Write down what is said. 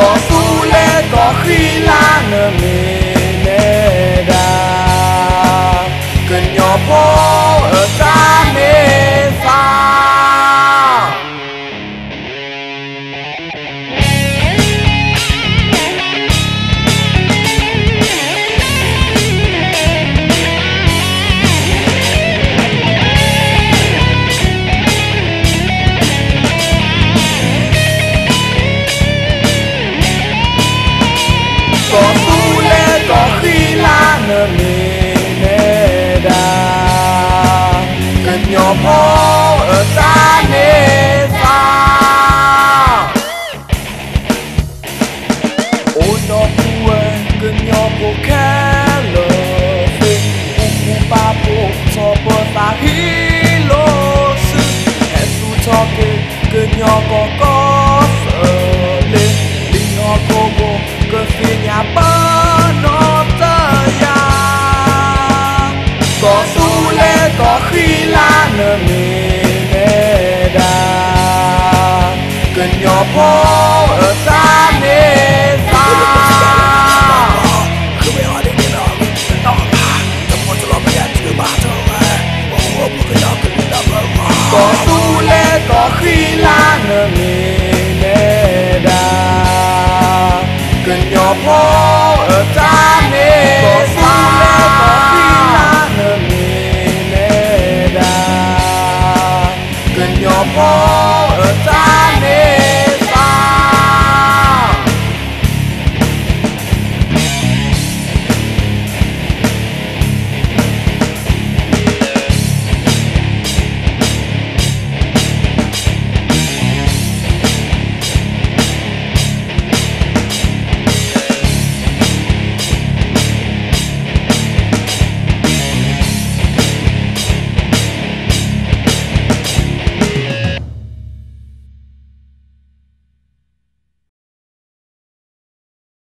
có su lê có khi la nơ mê nê đà cần nhỏ phố ở xa mê xa. Có su lê có khi la nơ mê nê đà cần nhỏ phố ở xa nê xa. Ôi nó bùa cần nhỏ phố khá lờ phình u ba bộ cho bơ ta hí lô sư hẹn su cho kê cần nhỏ có sợ lên linh nó cô bộ cơ phi nhà bơ nó tơ ya. Có su lê có khi la nơ mê nê đà cần nhỏ phố ở xa nê xa. Có su lê có khi la nơ mê nê đà cần nhỏ phố ở xa nê xa. Có su lê có khi la nơ mê nê đà cần nhỏ phố